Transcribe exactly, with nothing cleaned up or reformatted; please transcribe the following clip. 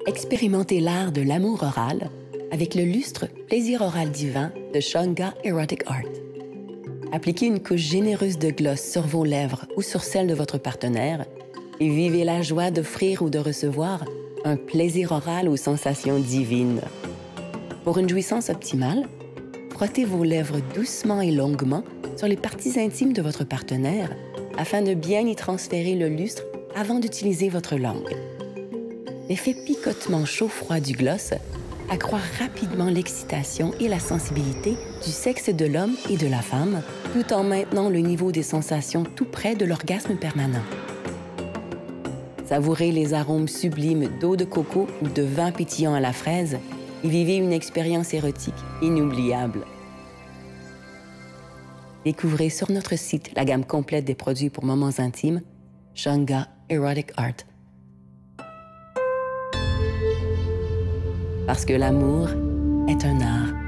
Expérimentez l'art de l'amour oral avec le lustre Plaisir oral divin de Shanga Erotic Art. Appliquez une couche généreuse de gloss sur vos lèvres ou sur celles de votre partenaire et vivez la joie d'offrir ou de recevoir un plaisir oral aux sensations divines. Pour une jouissance optimale, frottez vos lèvres doucement et longuement sur les parties intimes de votre partenaire afin de bien y transférer le lustre avant d'utiliser votre langue. L'effet picotement chaud-froid du gloss accroît rapidement l'excitation et la sensibilité du sexe de l'homme et de la femme, tout en maintenant le niveau des sensations tout près de l'orgasme permanent. Savourez les arômes sublimes d'eau de coco ou de vin pétillant à la fraise et vivez une expérience érotique inoubliable. Découvrez sur notre site la gamme complète des produits pour moments intimes, Shanga Erotic Art. Parce que l'amour est un art.